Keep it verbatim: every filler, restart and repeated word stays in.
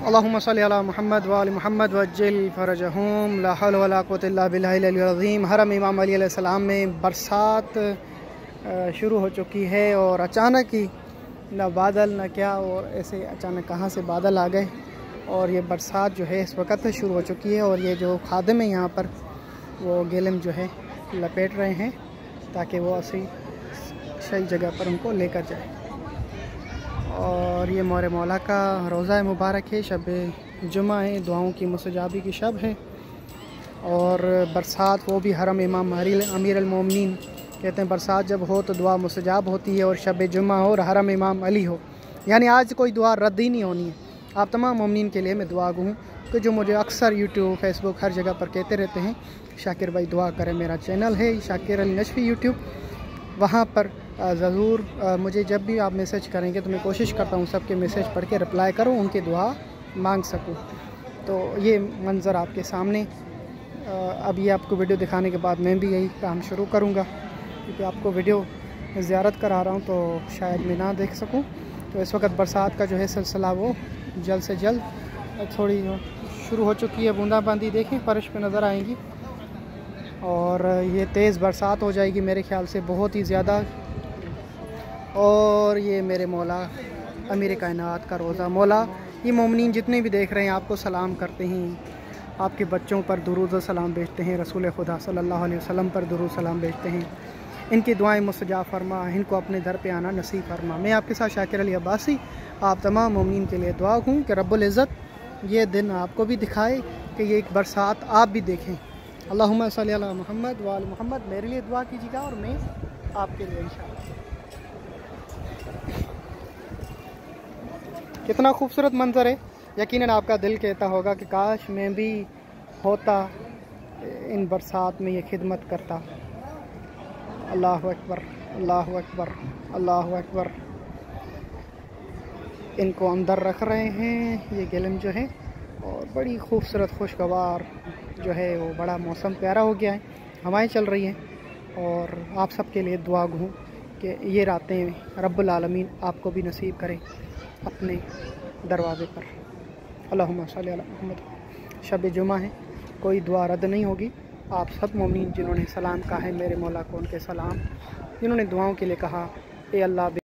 अल्लाहुम्मा सल्ली अला मुहम्मद व आलि मुहम्मद वज्जिल फरजहुम ला हौला वला कुव्वता इल्ला बिल्लाहिल अलिय्यिल अज़ीम। हरम इमाम अली अलैहिस्सलाम में बरसात शुरू हो चुकी है और अचानक ही न बादल न क्या, और ऐसे अचानक कहाँ से बादल आ गए और ये बरसात जो है इस वक्त शुरू हो चुकी है। और ये जो खादिम है यहाँ पर वो गेलम जो है लपेट रहे हैं ताकि वो ऐसी सही जगह पर उनको लेकर जाए। और ये मोर मौला का रोज़ा मुबारक है, शब जुमा है, दुआओं की मुस्तजाबी की शब है। और बरसात वो भी हरम इमाम अमीर अल मोमिनीन कहते हैं बरसात जब हो तो दुआ मुस्तजाब होती है, और शब जुमा हो और हरम इमाम अली हो, यानी आज कोई दुआ रद्द ही नहीं होनी है। आप तमाम मोमिनीन के लिए मैं दुआ गो हूँ कि जो मुझे अक्सर यूट्यूब फेसबुक हर जगह पर कहते रहते हैं शाकिर भाई दुआ करें। मेरा चैनल है शाकिर अली नशफी यूट्यूब, वहाँ पर ज़रूर मुझे जब भी आप मैसेज करेंगे तो मैं कोशिश करता हूँ सबके मैसेज पढ़ के रिप्लाई करूँ, उनकी दुआ मांग सकूँ। तो ये मंज़र आपके सामने, अब ये आपको वीडियो दिखाने के बाद मैं भी यही काम शुरू करूँगा, क्योंकि आपको वीडियो ज़ियारत करा रहा हूँ तो शायद मैं ना देख सकूँ। तो इस वक्त बरसात का जो है सिलसिला वो जल्द से जल्द थोड़ी शुरू हो चुकी है। बूंदाबांदी देखें फर्श पे नज़र आएंगी और ये तेज़ बरसात हो जाएगी मेरे ख्याल से बहुत ही ज़्यादा। और ये मेरे मौला अमीर कायनात का रोज़ा, मौला ये मोमिनीन जितने भी देख रहे हैं आपको सलाम करते हैं, आपके बच्चों पर दुरूद व सलाम भेजते हैं, रसूल खुदा सल्लल्लाहु अलैहि वसल्लम पर दुरूद सलाम भेजते हैं। इनकी दुआएं मुस्तजाब फरमा, इनको अपने दर पे आना नसीब फरमा। मैं आपके साथ शाकिर अली अब्बासी आप तमाम मोमिनीन के लिए दुआ हूँ कि रब्बुल इज़्ज़त ये दिन आपको भी दिखाए कि ये एक बरसात आप भी देखें। अल्लाहुम्मा सल्ली अला मुहम्मद व आलि मुहम्मद। मेरे लिए दुआ कीजिएगा और मैं आपके लिए इंशाअल्लाह। कितना खूबसूरत मंज़र है, यकीनन आपका दिल कहता होगा कि काश मैं भी होता इन बरसात में ये खिदमत करता। अल्लाहु अकबर, अल्लाहु अकबर, अल्लाहु अकबर। इनको अंदर रख रहे हैं ये गेलम जो है, और बड़ी खूबसूरत खुशगवार जो है वो बड़ा मौसम प्यारा हो गया है, हवाएं चल रही हैं। और आप सबके लिए दुआ गो कि ये रातें रब्बुल आलमीन आपको भी नसीब करें अपने दरवाज़े पर। अल्लाहुम्मा सल्ली अला मुहम्मद। शब जुमा है, कोई दुआ रद्द नहीं होगी। आप सब मोमिनीन जिन्होंने सलाम कहा है मेरे मौला को उनके सलाम, जिन्होंने दुआओं के लिए कहा ए अल्लाह